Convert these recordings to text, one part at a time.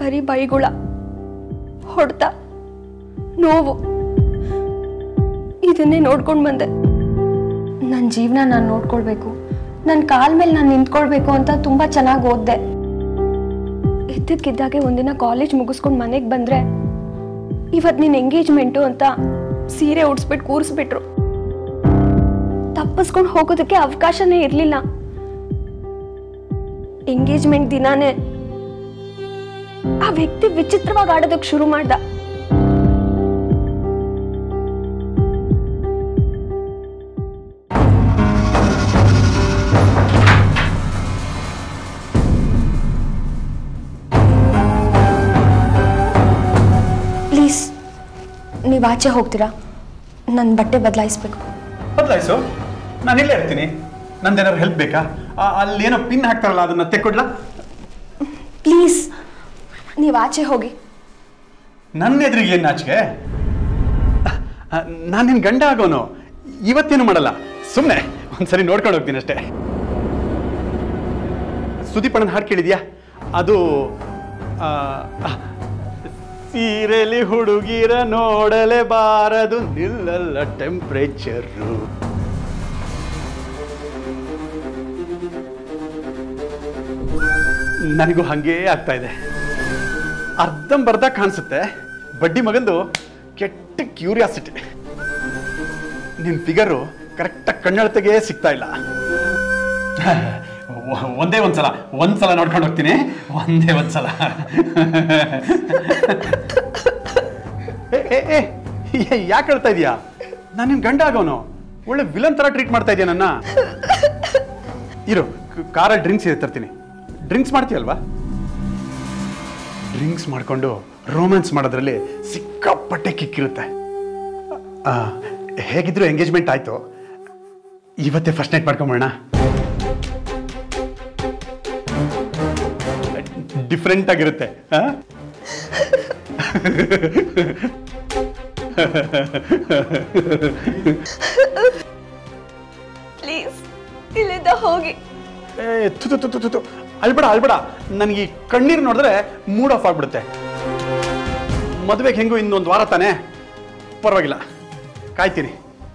ಬರೀ ಬೈಗುಳ, ಹೊಡೆತ, ನೋವು ಇದನ್ನೇ ನೋಡ್ಕೊಂಡು ಬಂದೆ. ನನ್ನ ಜೀವನ ನಾನು ನೋಡ್ಕೊಳ್ಬೇಕು, ನನ್ನ ಕಾಲ ಮೇಲೆ ನಾನು ನಿಂತ್ಕೊಳ್ಬೇಕು ಅಂತ ತುಂಬ ಚೆನ್ನಾಗಿ ಓದಿದೆ. ಇದ್ದಕ್ಕಿದ್ದಾಗೆ ಒಂದಿನ ಕಾಲೇಜ್ ಮುಗಿಸ್ಕೊಂಡು ಮನೆಗೆ ಬಂದರೆ ಇವತ್ತು ನಿನ್ನ ಎಂಗೇಜ್ಮೆಂಟು ಅಂತ ಸೀರೆ ಉಡ್ಸ್ಬಿಟ್ಟು ಕೂರಿಸ್ಬಿಟ್ರು. ತಪ್ಪಿಸ್ಕೊಂಡು ಹೋಗೋದಕ್ಕೆ ಅವಕಾಶನೇ ಇರಲಿಲ್ಲ. ಎಂಗೇಜ್ಮೆಂಟ್ ದಿನಾನೇ ಆ ವ್ಯಕ್ತಿ ವಿಚಿತ್ರವಾಗಿ ಆಡೋದಕ್ಕೆ ಶುರು ಮಾಡ್ದ. ಪ್ಲೀಸ್ ನೀವು ಆಚೆ ಹೋಗ್ತೀರಾ? ನನ್ನ ಬಟ್ಟೆ ಬದಲಾಯಿಸ್ಬೇಕು. ಬದಲಾಯಿಸು, ನಾನು ಇಲ್ಲೇ ಇರ್ತೀನಿ. ನಂದೇನಾದ್ರು ಹೆಲ್ಪ್ ಬೇಕಾ? ಅಲ್ಲೇನೋ ಪಿನ್ ಹಾಕ್ತಾರಲ್ಲ, ಅದನ್ನ ತೆಕ್ಕೊಡ್ಲಾ? ಪ್ಲೀಸ್ ನೀವು ಆಚೆ ಹೋಗಿ. ನನ್ನ ಎದುರಿಗೆ ಏನು ನಾಚಿಕೆ? ನಾನು ನಿನ್ನ ಗಂಡ ಆಗೋನು, ಇವತ್ತೇನು ಮಾಡಲ್ಲ. ಸುಮ್ಮನೆ ಒಂದ್ಸರಿ ನೋಡ್ಕೊಂಡು ಹೋಗ್ತೀನಿ ಅಷ್ಟೇ. ಸುದೀಪಣ್ಣನ ಹಾಡು ಕೇಳಿದ್ಯಾ? ಅದು ಸೀರೆಲಿ ಹುಡುಗಿರ ನೋಡಲೇಬಾರದು, ನಿಲ್ಲಲ್ಲ ಟೆಂಪ್ರೇಚರು. ನನಗೂ ಹಂಗೇ ಆಗ್ತಾ ಇದೆ. ಅರ್ಧಂಬರ್ಧ ಕಾಣಿಸುತ್ತೆ. ಬಡ್ಡಿ ಮಗಂದು ಕೆಟ್ಟ ಕ್ಯೂರಿಯಾಸಿಟಿ. ನಿನ್ನ ಫಿಗರು ಕರೆಕ್ಟಾಗಿ ಕಣ್ಣಳತೆಗೆ ಸಿಗ್ತಾ ಇಲ್ಲ. ಒಂದ್ಸಲ ನೋಡ್ಕೊಂಡು ಹೋಗ್ತೀನಿ. ಒಂದ್ಸಲ ಯಾಕೆ ಹೇಳ್ತಾ ಇದೀಯಾ? ನಾನು ನಿನ್ ಗಂಡ ಆಗೋನು. ಒಳ್ಳೆ ವಿಲನ್ ತರ ಟ್ರೀಟ್ ಮಾಡ್ತಾ ಇದೀಯ ನನ್ನ. ಇರು, ಕಾರಲ್ಲಿ ಡ್ರಿಂಕ್ಸ್ ಇದೆ ತರ್ತೀನಿ. ಡ್ರಿಂಕ್ಸ್ ಮಾಡ್ತೀಯಲ್ವಾ? ಡ್ರಿಂಕ್ಸ್ ಮಾಡ್ಕೊಂಡು ರೋಮ್ಯಾನ್ಸ್ ಮಾಡೋದ್ರಲ್ಲಿ ಸಿಕ್ಕಾಪಟ್ಟೆ ಕಿಕ್ಕಿರುತ್ತೆ. ಹೇಗಿದ್ರು ಎಂಗೇಜ್ಮೆಂಟ್ ಆಯ್ತು, ಇವತ್ತೇ ಫಸ್ಟ್ ನೈಟ್ ಮಾಡ್ಕೊಂಬೋಣ. ಡಿಫ್ರೆಂಟ್ ಆಗಿರುತ್ತೆ. ಪ್ಲೀಸ್ ಇಲ್ಲಿಂದ ಹೋಗಿ. ಅಳ್ಬೇಡ. ನನಗೆ ಈ ಕಣ್ಣೀರು ನೋಡಿದ್ರೆ ಮೂಡ್ ಆಫ್ ಆಗ್ಬಿಡುತ್ತೆ. ಮದುವೆಗೆ ಹೆಂಗು ಇನ್ನೊಂದು ವಾರ ತಾನೆ, ಪರವಾಗಿಲ್ಲ, ಕಾಯ್ತೀನಿ.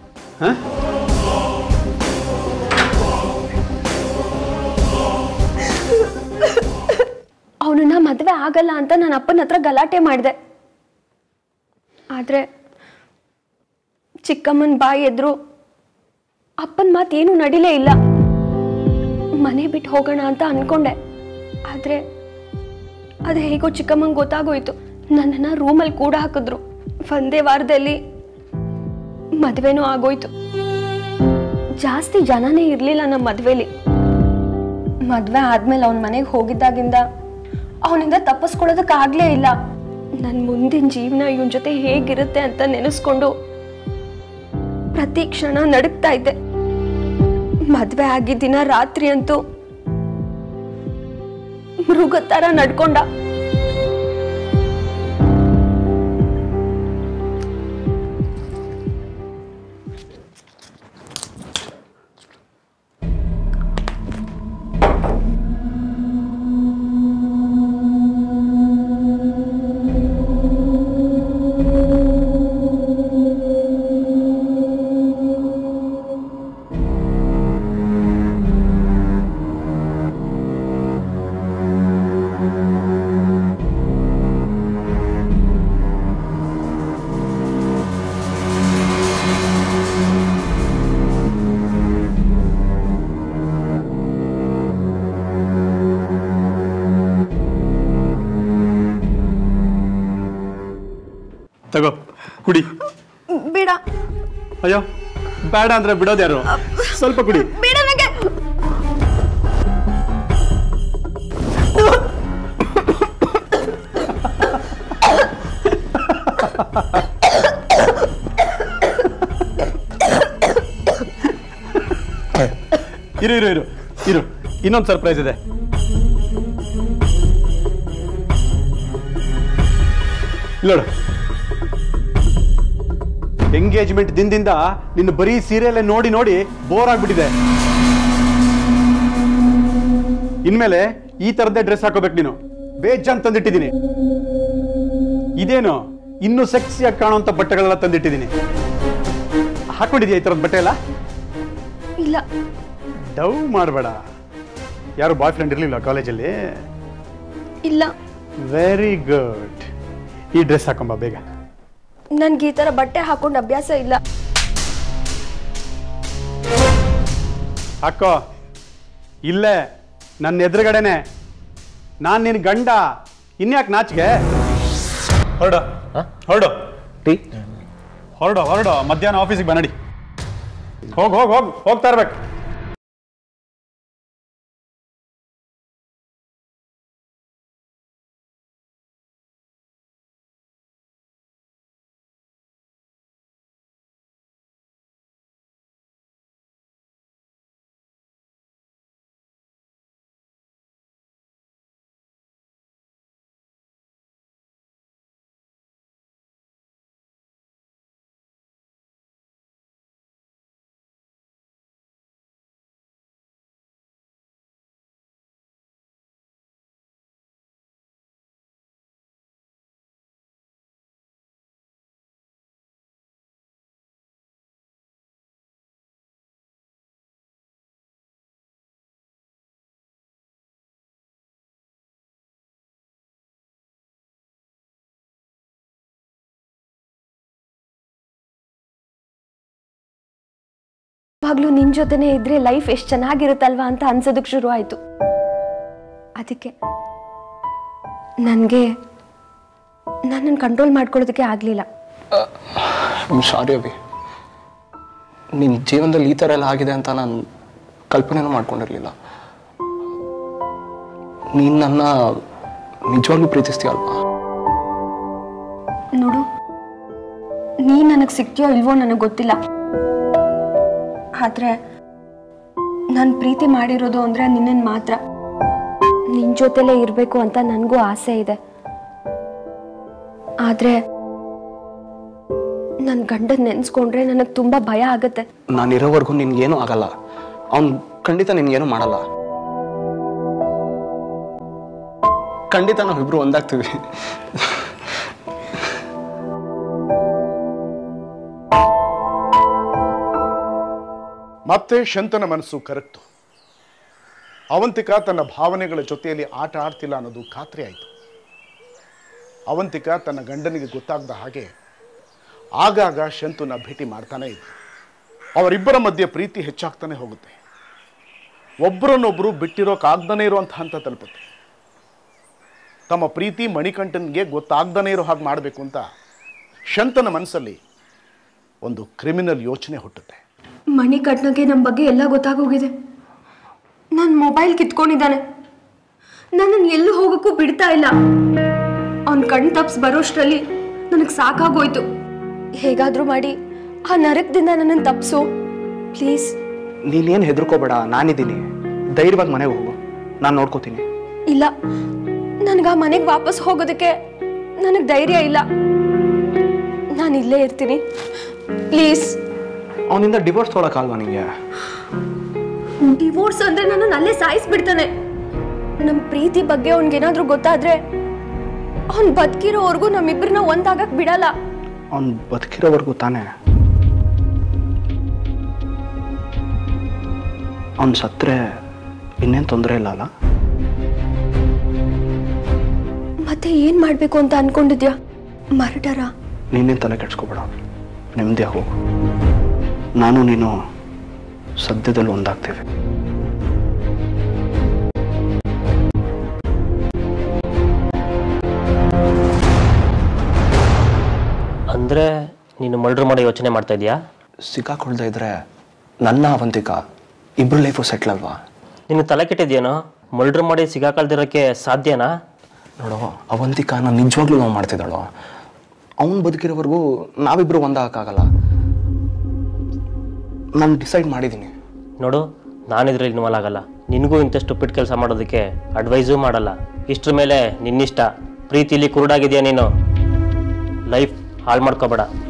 ಅವನನ್ನ ಮದುವೆ ಆಗಲ್ಲ ಅಂತ ನನ್ನ ಅಪ್ಪನ ಹತ್ರ ಗಲಾಟೆ ಮಾಡಿದೆ. ಆದರೆ ಚಿಕ್ಕಮ್ಮನ ಬಾಯಿ ಎದ್ರು ಅಪ್ಪನ ಮಾತೇನು ನಡಿಲೇ ಇಲ್ಲ. ಮನೆ ಬಿಟ್ಟು ಹೋಗೋಣ ಅಂತ ಅನ್ಕೊಂಡೆ. ಆದರೆ ಅದು ಹೇಗೋ ಚಿಕ್ಕಮ್ಮಂಗೆ ಗೊತ್ತಾಗೋಯ್ತು. ನನ್ನನ್ನು ರೂಮಲ್ಲಿ ಕೂಡ ಹಾಕಿದ್ರು. ಒಂದೇ ವಾರದಲ್ಲಿ ಮದುವೆನೂ ಆಗೋಯ್ತು. ಜಾಸ್ತಿ ಜನನೇ ಇರಲಿಲ್ಲ ನಮ್ಮ ಮದುವೆಲಿ. ಮದುವೆ ಆದ್ಮೇಲೆ ಅವನ ಮನೆಗೆ ಹೋಗಿದ್ದಾಗಿಂದ ಅವನಿಂದ ತಪ್ಪಿಸ್ಕೊಳ್ಳೋದಕ್ಕಾಗಲೇ ಇಲ್ಲ. ನನ್ನ ಮುಂದಿನ ಜೀವನ ಇವನ ಜೊತೆ ಹೇಗಿರುತ್ತೆ ಅಂತ ನೆನೆಸ್ಕೊಂಡು ಪ್ರತಿ ಕ್ಷಣ ನಡುಕ್ತಾ ಇದ್ದೆ. ಮದುವೆ ಆಗಿದ್ದಿನ ರಾತ್ರಿ ಅಂತೂ ಮೃಗದ ಥರ ನಡ್ಕೊಂಡ. ತಗೋ, ಕುಡಿ. ಬೇಡ. ಅಯ್ಯೋ, ಬೇಡ ಅಂದ್ರೆ ಬಿಡೋದು ಯಾರು? ಸ್ವಲ್ಪ ಕುಡಿ. ಬೇಡ ನನಗೆ. ಇರು, ಇನ್ನೊಂದು ಸರ್ಪ್ರೈಸ್ ಇದೆ. ನೋಡು, ಎಂಗೇಜ್ಮೆಂಟ್ ದಿನದಿಂದ ನಿನ್ನ ಬರೀ ಸೀರೆಯಲ್ಲೇ ನೋಡಿ ನೋಡಿ ಬೋರ್ ಆಗ್ಬಿಟ್ಟಿದೆ. ಇನ್ಮೇಲೆ ಈ ತರದ್ದೇ ಡ್ರೆಸ್ ಹಾಕೋಬೇಕು ನೀನು. ಬೇಜಾನ್ ತಂದಿಟ್ಟಿದ್ದೀನಿ. ಇದೇನು ಇನ್ನೂ ಸೆಕ್ಸಿಯಾಗಿ ಕಾಣುವಂತ ಬಟ್ಟೆಗಳೆಲ್ಲ ತಂದಿಟ್ಟಿದ್ದೀನಿ. ಹಾಕೊಂಡಿದ್ಯಾ ಈ ಥರದ ಬಟ್ಟೆ ಎಲ್ಲ? ಇಲ್ಲ. ಡವ್ ಮಾಡಬೇಡ. ಯಾರು ಬಾಯ್ ಫ್ರೆಂಡ್ ಇರಲಿಲ್ಲ ಕಾಲೇಜಲ್ಲಿ? ಇಲ್ಲ. Very good. ಈ ಡ್ರೆಸ್ ಹಾಕೊಂಬ ಬೇಗ. ನನ್ಗೆ ಈ ತರ ಬಟ್ಟೆ ಹಾಕೊಂಡು ಅಭ್ಯಾಸ ಇಲ್ಲ. ಹಾಕೋ. ಇಲ್ಲೇ ನನ್ನ ಎದುರುಗಡೆನೆ. ನಾನು ನಿನ್ನ ಗಂಡ. ಇನ್ಯಾಕೆ ನಾಚಿಗೆ? ಹೊರಡು ಹೊರಡು ಹೊರಡು ಹೊರಡು. ಮಧ್ಯಾಹ್ನ ಆಫೀಸಿಗೆ ಬನ್ನಡಿ. ಹೋಗ್ತಾ ಇರ್ಬೇಕು. ಯಾವಾಗ್ಲೂ ನಿನ್ ಜೊತೆನೆ ಇದ್ರೆ ಲೈಫ್ ಎಷ್ಟು ಚೆನ್ನಾಗಿರುತ್ತಲ್ವಾ ಅಂತ ಅನ್ಸೋದಕ್ಕೆ ಶುರು ಆಯ್ತು. ಅದಕ್ಕೆ ನನ್ನನ್ನು ಕಂಟ್ರೋಲ್ ಮಾಡ್ಕೊಳ್ಳೋದಕ್ಕೆ ಆಗ್ಲಿಲ್ಲ. ಸಾರಿ ಅಭಿ, ನಿನ್ನ ಜೀವನದಲ್ಲಿ ಈ ಥರ ಎಲ್ಲ ಆಗಿದೆ ಅಂತ ನಾನು ಕಲ್ಪನೆನೂ ಮಾಡ್ಕೊಂಡಿರಲಿಲ್ಲ. ನೀನು ನನ್ನ ನಿಜವಾಗ್ಲೂ ಪ್ರೀತಿಸ್ತೀಯಲ್ವಾ? ನೋಡು, ನೀ ನನಗೆ ಸಿಗ್ತೀಯೋ ಇಲ್ವೋ ನನಗೆ ಗೊತ್ತಿಲ್ಲ. ಆದ್ರೆ ನಾನು ಪ್ರೀತಿ ಮಾಡಿರೋದು ಅಂದ್ರೆ ನಿನ್ನನ್ನು ಮಾತ್ರ. ನಿನ್ ಜೊತೆಲೇ ಇರಬೇಕು ಅಂತ ನನಗೂ ಆಸೆ ಇದೆ. ಆದ್ರೆ ನನ್ನ ಗಂಡನ ನೆನ್ಸ್ಕೊಂಡ್ರೆ ನನಗೆ ತುಂಬಾ ಭಯ ಆಗತ್ತೆ. ನಾನಿರೋವರೆಗೂ ನಿನ್ಗೇನು ಆಗಲ್ಲ. ಅವ್ನು ಖಂಡಿತ ನಿನ್ಗೇನು ಮಾಡಲ್ಲ. ಖಂಡಿತ ನಾವಿಬ್ರು ಒಂದಾಗ್ತೀವಿ. ಮತ್ತೆ ಶಂತನ ಮನಸ್ಸು ಕರಗ್ತು. ಅವಂತಿಕಾ ತನ್ನ ಭಾವನೆಗಳ ಜೊತೆಯಲ್ಲಿ ಆಟ ಆಡ್ತಿಲ್ಲ ಅನ್ನೋದು ಖಾತ್ರಿ ಆಯಿತು. ಅವಂತಿಕಾ ತನ್ನ ಗಂಡನಿಗೆ ಗೊತ್ತಾಗದ ಹಾಗೆ ಆಗಾಗ ಶಂತುನ ಭೇಟಿ ಮಾಡ್ತಾನೆ ಇದ್ದರು. ಅವರಿಬ್ಬರ ಮಧ್ಯೆ ಪ್ರೀತಿ ಹೆಚ್ಚಾಗ್ತಾನೆ ಹೋಗುತ್ತೆ. ಒಬ್ಬರನ್ನೊಬ್ಬರು ಬಿಟ್ಟಿರೋಕ್ಕಾಗ್ದೇ ಇರೋಂಥ ಹಂತ ತಲುಪುತ್ತೆ. ತಮ್ಮ ಪ್ರೀತಿ ಮಣಿಕಂಠನ್ಗೆ ಗೊತ್ತಾಗ್ದೇ ಇರೋ ಹಾಗೆ ಮಾಡಬೇಕು ಅಂತ ಶಂತನ ಮನಸ್ಸಲ್ಲಿ ಒಂದು ಕ್ರಿಮಿನಲ್ ಯೋಚನೆ ಹುಟ್ಟುತ್ತೆ. ಮಣಿಕಂಠನ್ಗೆ ನಮ್ಮ ಬಗ್ಗೆ ಎಲ್ಲ ಗೊತ್ತಾಗೋಗಿದೆ. ನನ್ನ ಮೊಬೈಲ್ ಕಿತ್ಕೊಂಡಿದ್ದಾನೆ. ನನ್ನನ್ನು ಎಲ್ಲೂ ಹೋಗೋಕ್ಕೂ ಬಿಡ್ತಾ ಇಲ್ಲ. ಅವನ ಕಣ್ ತಪ್ಸ್ ಬರೋಷ್ಟರಲ್ಲಿ ನನಗೆ ಸಾಕಾಗೋಯ್ತು. ಹೇಗಾದ್ರೂ ಮಾಡಿ ಆ ನರಕದಿಂದ ನನ್ನನ್ನು ತಪ್ಸು ಪ್ಲೀಸ್. ನೀನೇನು ಹೆದರ್ಕೋಬೇಡ, ನಾನಿದ್ದೀನಿ. ಧೈರ್ಯವಾಗಿ ಮನೆಗೆ ಹೋಗು, ನಾನು ನೋಡ್ಕೋತೀನಿ. ಇಲ್ಲ, ನನಗೆ ಆ ಮನೆಗೆ ವಾಪಸ್ ಹೋಗೋದಕ್ಕೆ ನನಗೆ ಧೈರ್ಯ ಇಲ್ಲ. ನಾನು ಇಲ್ಲೇ ಇರ್ತೀನಿ ಪ್ಲೀಸ್. ಅವನಿಂದ ಡಿವೋರ್ಸ್ ತೊಗೊಳಕ್ಕಾಲ್ವಾ ನಿಂಗೆ? ಡಿವೋರ್ಸ್ ಅಂದ್ರೆ ನನ್ನನ್ನು ಅಲ್ಲೇ ಸಾಯಿಸ್ಬಿಡ್ತಾನೆ. ನಮ್ಮ ಪ್ರೀತಿ ಬಗ್ಗೆ ಅವನಿಗೇನಾದ್ರೂ ಗೊತ್ತಾದ್ರೆ ಅವ್ನು ಬದುಕಿರೋವರೆಗೂ ನಮ್ಮಿಬ್ಬರನ್ನ ಒಂದಾಗಕ್ ಬಿಡಲ್ಲ. ಅವ್ನು ಬದುಕಿರೋವರೆಗೂ ತಾನೇ. ಅವ್ನು ಸತ್ರೆ ಇನ್ನೇನು ತೊಂದರೆ ಇಲ್ಲ ಅಲ್ಲ? ಮತ್ತೆ ಏನ್ ಮಾಡ್ಬೇಕು ಅಂತ ಅನ್ಕೊಂಡಿದ್ಯಾ? ಮರ್ಡರಾ? ನೀನೇನು ತಲೆ ಕೆಡ್ಸ್ಕೊಬೇಡ, ನೆಮ್ಮದಿಯಾಗಿ ಹೋಗು. ನಾನು ನೀನು ಸದ್ಯದಲ್ಲಿ ಒಂದಾಗ್ತೇವೆ. ಅಂದರೆ ನೀನು ಮರ್ಡರ್ ಮಾಡೋ ಯೋಚನೆ ಮಾಡ್ತಾ ಇದೆಯಾ? ಸಿಕ್ಕಾಕೊಳ್ತಾ ಇದ್ರೆ ನನ್ನ ಅವಂತಿಕಾ ಇಬ್ರು ಲೈಫು ಸೆಟ್ಲ್ ಅಲ್ವಾ? ನಿನಗೆ ತಲೆ ಕೆಟ್ಟಿದ್ಯೇನೋ? ಮರ್ಡರ್ ಮಾಡಿ ಸಿಗಾಕಳ್ದಿರೋಕ್ಕೆ ಸಾಧ್ಯನಾ? ನೋಡೋ, ಅವಂತಿಕಾ ನಾನು ನಿಜವಾಗ್ಲೂ ನಾವು ಮಾಡ್ತಿದ್ದಾಳೋ. ಅವನು ಬದುಕಿರೋವರೆಗೂ ನಾವಿಬ್ರು ಒಂದಾಗಕ್ಕಾಗಲ್ಲ. ನಾನು ಡಿಸೈಡ್ ಮಾಡಿದ್ದೀನಿ. ನೋಡು, ನಾನಿದ್ರಲ್ಲಿ ಇನ್ವಾಲ್ವ್ ಆಗಲ್ಲ. ನಿನಗೂ ಇಂಥಷ್ಟು ಪಿಟ್ ಕೆಲಸ ಮಾಡೋದಕ್ಕೆ ಅಡ್ವೈಸೂ ಮಾಡಲ್ಲ. ಇಷ್ಟ್ರ ಮೇಲೆ ನಿನ್ನಿಷ್ಟ. ಪ್ರೀತಿಲಿ ಕುರುಡಾಗಿದೆಯಾ ನೀನು? ಲೈಫ್ ಹಾಳು ಮಾಡ್ಕೋಬೇಡ.